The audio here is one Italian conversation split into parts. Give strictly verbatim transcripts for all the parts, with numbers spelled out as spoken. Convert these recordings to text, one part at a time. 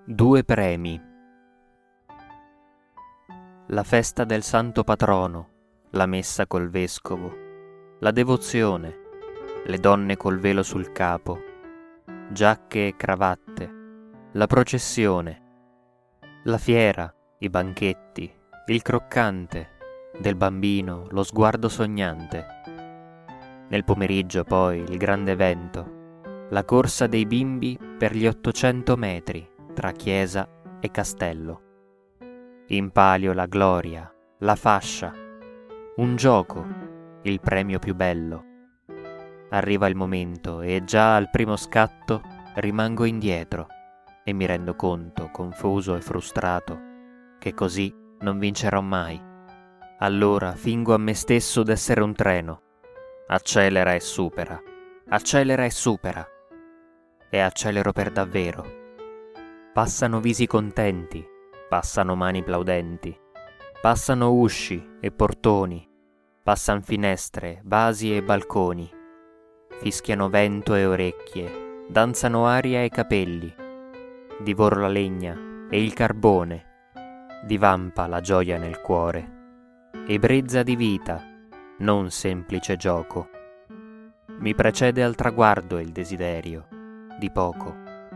Due premi. La festa del santo patrono, la messa col vescovo, la devozione, le donne col velo sul capo, giacche e cravatte, la processione, la fiera, i banchetti, il croccante, del bambino lo sguardo sognante. Nel pomeriggio poi il grande evento, la corsa dei bimbi per gli ottocento metri tra chiesa e castello. In palio la gloria, la fascia, un gioco, il premio più bello. Arriva il momento e già al primo scatto rimango indietro e mi rendo conto, confuso e frustrato, che così non vincerò mai. Allora fingo a me stesso d'essere un treno. Accelera e supera, accelera e supera. E accelero per davvero. Passano visi contenti, passano mani plaudenti, passano usci e portoni, passan finestre, vasi e balconi, fischiano vento e orecchie, danzano aria e capelli, divoro la legna e il carbone, divampa la gioia nel cuore, ebbrezza di vita, non semplice gioco. Mi precede al traguardo il desiderio, di poco.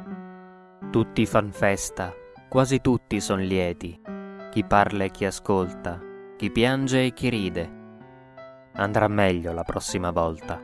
Tutti fan festa, quasi tutti son lieti, chi parla e chi ascolta, chi piange e chi ride. Andrà meglio la prossima volta.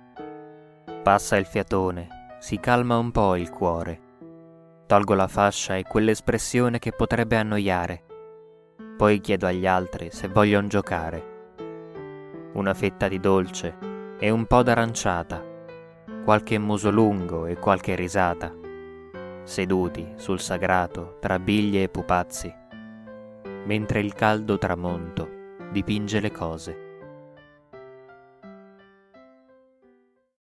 Passa il fiatone, si calma un po' il cuore. Tolgo la fascia e quell'espressione che potrebbe annoiare. Poi chiedo agli altri se voglion giocare. Una fetta di dolce e un po' d'aranciata, qualche muso lungo e qualche risata, seduti sul sagrato tra biglie e pupazzi, mentre il caldo tramonto dipinge le cose.